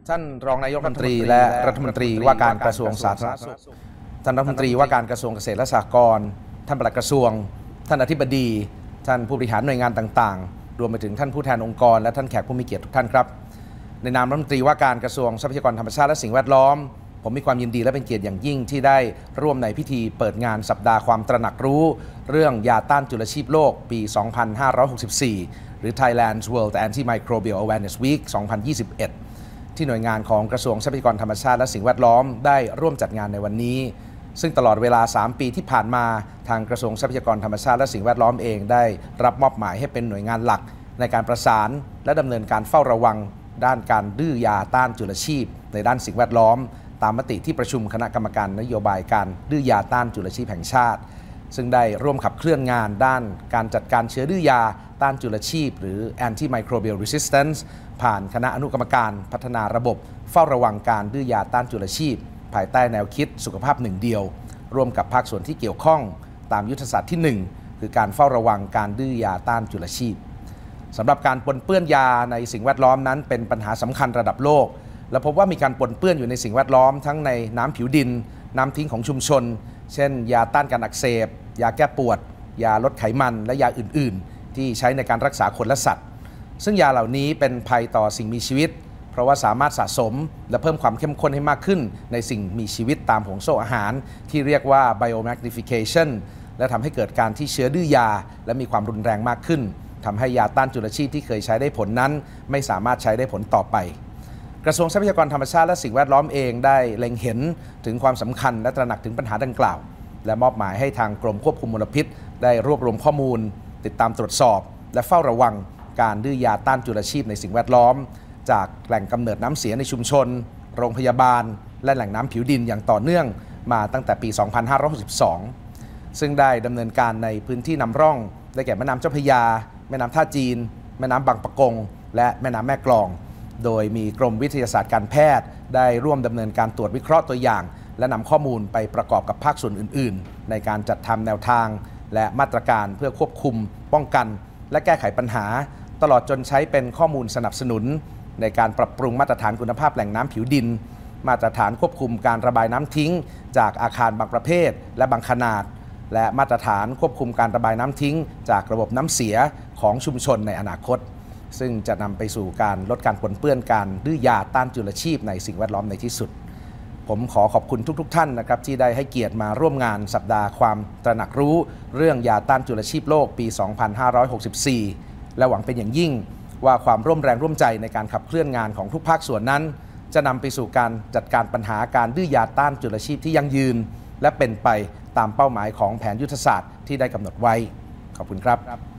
ท่านรองนายกรัฐมนตรีและรัฐมนตรีว่าการกระทรวงสาธารณสุขท่านรัฐมนตรีว่าการกระทรวงเกษตรและสหกรณ์ท่านปลัดกระทรวงท่านอธิบดีท่านผู้บริหารหน่วยงานต่างๆรวมไปถึงท่านผู้แทนองค์กรและท่านแขกผู้มีเกียรติทุกท่านครับในนามรัฐมนตรีว่าการกระทรวงทรัพยากรธรรมชาติและสิ่งแวดล้อมผมมีความยินดีและเป็นเกียรติอย่างยิ่งที่ได้ร่วมในพิธีเปิดงานสัปดาห์ความตระหนักรู้เรื่องยาต้านจุลชีพโลกปี 2564 หรือ Thailand's World Antimicrobial Awareness Week 2021 ที่หน่วยงานของกระทรวงทรัพยากรธรรมชาติและสิ่งแวดล้อมได้ร่วมจัดงานในวันนี้ซึ่งตลอดเวลา 3 ปีที่ผ่านมาทางกระทรวงทรัพยากรธรรมชาติและสิ่งแวดล้อมเองได้รับมอบหมายให้เป็นหน่วยงานหลักในการประสานและดำเนินการเฝ้าระวังด้านการดื้อยาต้านจุลชีพในด้านสิ่งแวดล้อมตามมติที่ประชุมคณะกรรมการนโยบายการดื้อยาต้านจุลชีพแห่งชาติซึ่งได้ร่วมขับเคลื่อนงานด้านการจัดการเชื้อดื้อยาต้านจุลชีพหรือ Antimicrobial Resistance ผ่านคณะอนุกรรมการพัฒนาระบบเฝ้าระวังการดื้อยาต้านจุลชีพภายใต้แนวคิดสุขภาพหนึ่งเดียวร่วมกับภาคส่วนที่เกี่ยวข้องตามยุทธศาสตร์ที่ 1 คือการเฝ้าระวังการดื้อยาต้านจุลชีพสำหรับการปนเปื้อนยาในสิ่งแวดล้อมนั้นเป็นปัญหาสำคัญระดับโลกและพบว่ามีการปนเปื้อนอยู่ในสิ่งแวดล้อมทั้งในน้ำผิวดินน้ำทิ้งของชุมชนเช่นยาต้านการอักเสบยาแก้ปวดยาลดไขมันและยาอื่นๆที่ใช้ในการรักษาคนและสัตว์ซึ่งยาเหล่านี้เป็นภัยต่อสิ่งมีชีวิตเพราะว่าสามารถสะสมและเพิ่มความเข้มข้นให้มากขึ้นในสิ่งมีชีวิตตามห่วงโซ่อาหารที่เรียกว่า biomagnification และทำให้เกิดการที่เชื้อดื้อยาและมีความรุนแรงมากขึ้นทำให้ยาต้านจุลชีพที่เคยใช้ได้ผลนั้นไม่สามารถใช้ได้ผลต่อไปกระทรวงทรัพยากรธรรมชาติและสิ่งแวดล้อมเองได้เล็งเห็นถึงความสำคัญและตระหนักถึงปัญหาดังกล่าวและมอบหมายให้ทางกรมควบคุมมลพิษได้รวบรวมข้อมูลติดตามตรวจสอบและเฝ้าระวังการดื้อยาต้านจุลชีพในสิ่งแวดล้อมจากแหล่งกำเนิดน้ำเสียในชุมชนโรงพยาบาลและแหล่งน้ำผิวดินอย่างต่อเนื่องมาตั้งแต่ปี 2562 ซึ่งได้ดำเนินการในพื้นที่นำร่องได้แก่แม่น้ำเจ้าพระยาแม่น้ำท่าจีนแม่น้ำบางปะกงและแม่น้ำแม่กลองโดยมีกรมวิทยาศาสตร์การแพทย์ได้ร่วมดำเนินการตรวจวิเคราะห์ตัวอย่างและนำข้อมูลไปประกอบกับภาคส่วนอื่นๆในการจัดทำแนวทางและมาตรการเพื่อควบคุมป้องกันและแก้ไขปัญหาตลอดจนใช้เป็นข้อมูลสนับสนุนในการปรับปรุงมาตรฐานคุณภาพแหล่งน้ำผิวดินมาตรฐานควบคุมการระบายน้ำทิ้งจากอาคารบางประเภทและบางขนาดและมาตรฐานควบคุมการระบายน้ำทิ้งจากระบบน้ำเสียของชุมชนในอนาคตซึ่งจะนำไปสู่การลดการปนเปื้อนการดื้อยาต้านจุลชีพในสิ่งแวดล้อมในที่สุดผมขอขอบคุณทุกท่านนะครับที่ได้ให้เกียรติมาร่วมงานสัปดาห์ความตระหนักรู้เรื่องยาต้านจุลชีพโลกปี 2564 และหวังเป็นอย่างยิ่งว่าความร่วมแรงร่วมใจในการขับเคลื่อนงานของทุกภาคส่วนนั้นจะนำไปสู่การจัดการปัญหาการดื้อยาต้านจุลชีพที่ยั่งยืนและเป็นไปตามเป้าหมายของแผนยุทธศาสตร์ที่ได้กำหนดไว้ขอบคุณครับ